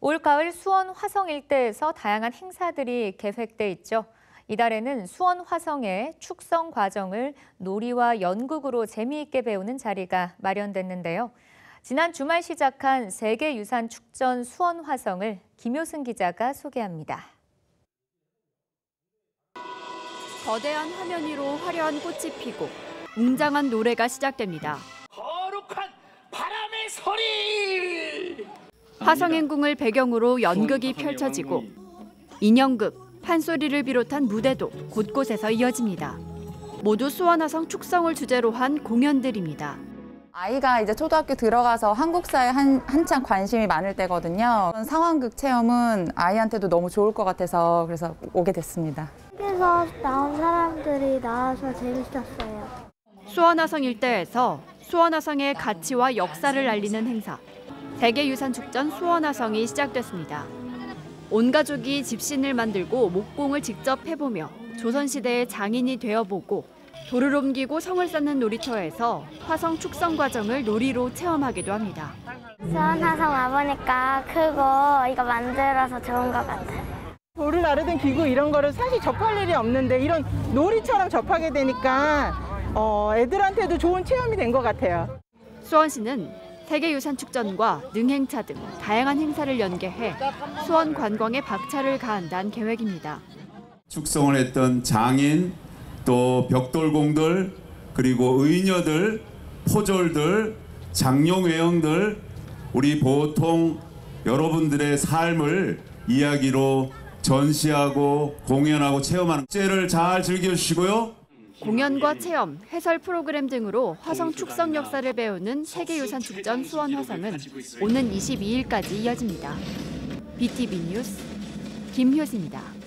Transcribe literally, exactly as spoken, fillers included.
올가을 수원 화성 일대에서 다양한 행사들이 계획돼 있죠. 이달에는 수원 화성의 축성 과정을 놀이와 연극으로 재미있게 배우는 자리가 마련됐는데요. 지난 주말 시작한 세계유산 축전 수원 화성을 김효승 기자가 소개합니다. 거대한 화면 위로 화려한 꽃이 피고 웅장한 노래가 시작됩니다. 거룩한 바람의 소리! 화성행궁을 배경으로 연극이 펼쳐지고 인형극, 판소리를 비롯한 무대도 곳곳에서 이어집니다. 모두 수원화성 축성을 주제로 한 공연들입니다. 아이가 이제 초등학교 들어가서 한국사에 한, 한창 관심이 많을 때거든요. 상황극 체험은 아이한테도 너무 좋을 것 같아서 그래서 오게 됐습니다. 여기서 나온 사람들이 나와서 재밌었어요. 수원화성 일대에서 수원화성의 가치와 역사를 알리는 행사, 세계유산 축전 수원화성이 시작됐습니다. 온 가족이 집신을 만들고 목공을 직접 해보며 조선시대의 장인이 되어보고 돌을 옮기고 성을 쌓는 놀이터에서 화성 축성 과정을 놀이로 체험하기도 합니다. 수원화성 와보니까 크고 이거 만들어서 좋은 것 같아요. 돌을 나르는 기구 이런 거를 사실 접할 일이 없는데 이런 놀이처럼 접하게 되니까 어, 애들한테도 좋은 체험이 된 것 같아요. 수원시는 세계유산 축전과 능행차 등 다양한 행사를 연계해 수원 관광에 박차를 가한다는 계획입니다. 축성을 했던 장인, 또 벽돌공들, 그리고 의녀들, 포졸들, 장룡외형들, 우리 보통 여러분들의 삶을 이야기로 전시하고 공연하고 체험하는 축제를 잘 즐겨주시고요. 공연과 체험, 해설 프로그램 등으로 화성 축성 역사를 배우는 세계유산 축전 수원 화성은 오는 이십이일까지 이어집니다. 비티비 뉴스 김효승입니다.